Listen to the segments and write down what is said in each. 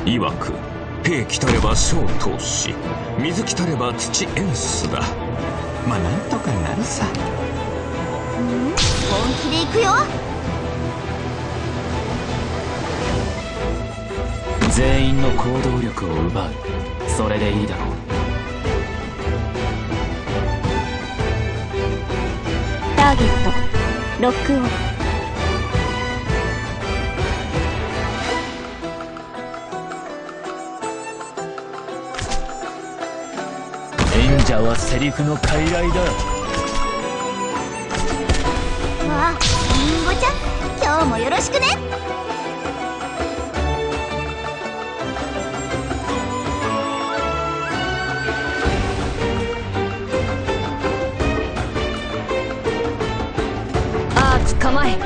曰く兵来たれば小投資、水来たれば土エンスだ。まあなんとかなるさ。 本気で行くよ。 全員の行動力を奪う。それでいいだろう。 ターゲットロックオン。 演者はセリフの傀儡だ。 わあ、リンゴちゃん、今日もよろしくね。 アーツ構え。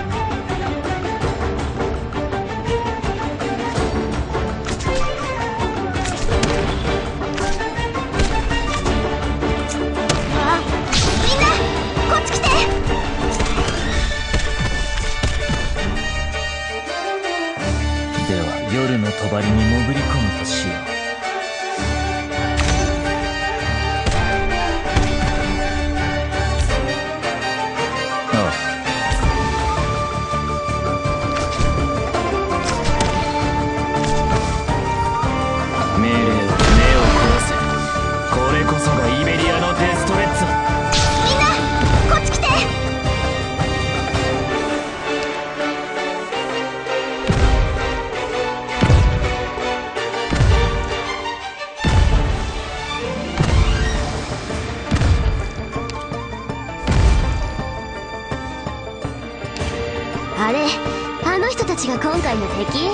では夜の帳に潜り込むとしよう。命令を目を凝らせ。これこそがイベリアのデストレッツォ。 みんなこっち来て。あれ、あの人たちが今回の敵？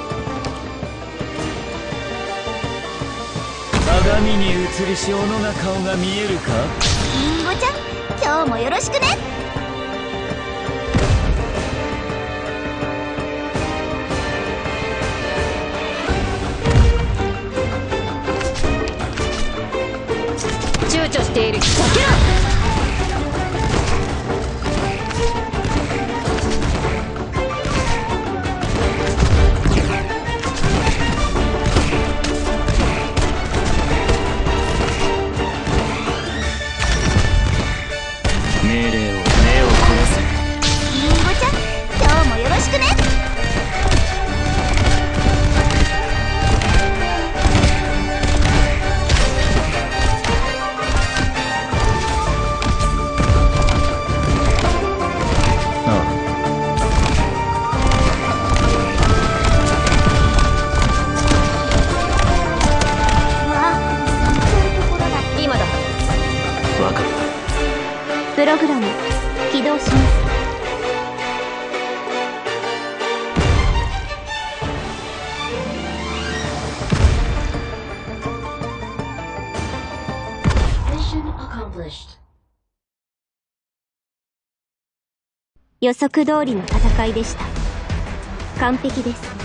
鏡に映りし小野な顔が見えるか？ リンゴちゃん、今日もよろしくね。 躊躇している。避けろ。 命令を目を凝らせ。 リンゴちゃん、今日もよろしくね。 今だ。 分かった。 プログラム起動します。予測通りの戦いでした。完璧です。